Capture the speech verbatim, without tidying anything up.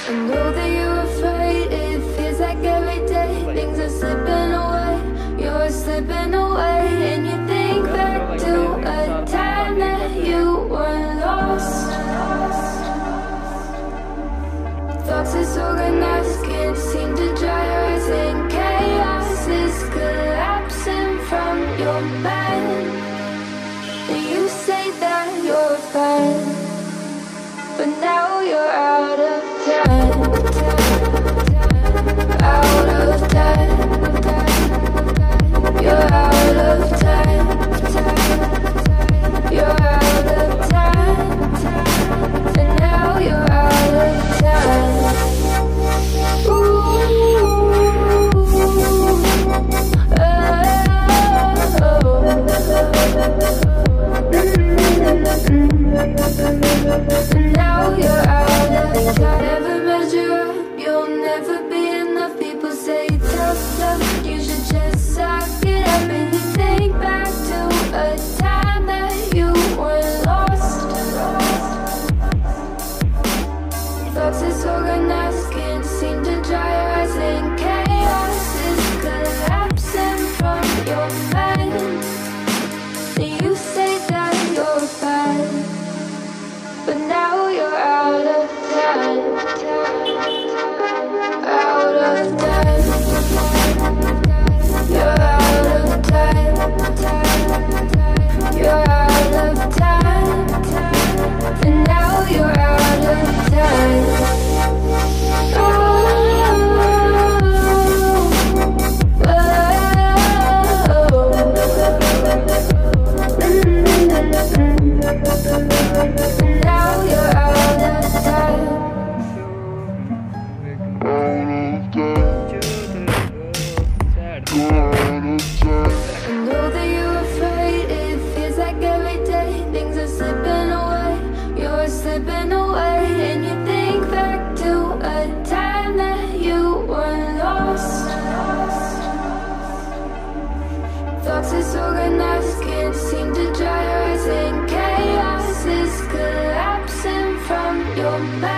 I know that you're afraid. It feels like every day things are slipping away. You're slipping away, and you think back to a time that you were lost. Thoughts disorganized, can't seem to dry your eyes, and chaos is collapsing from your mind. And you say that you're fine, but now you're out of time, out of time. You're out of time, you're out of time, and now you're out of time. Ooh, oh, and now you're out of time. Never measure up, you'll never be enough. People say tough love, you should just suck it up. And you think back to a time that you were lost. Thoughts disorganized, can't seem to dry your eyes, and chaos is collapsing from your mind. And you say that you're fine, but now you're out of time, out of time. You're out of time, you're out of time, and now you're out of time. Oh, oh, and now you're out of time. I know that you're afraid. It feels like every day things are slipping away. You're slipping away, and you think back to a time that you were lost. Thoughts disorganized, can't seem to dry your eyes, and chaos is collapsing from your mind.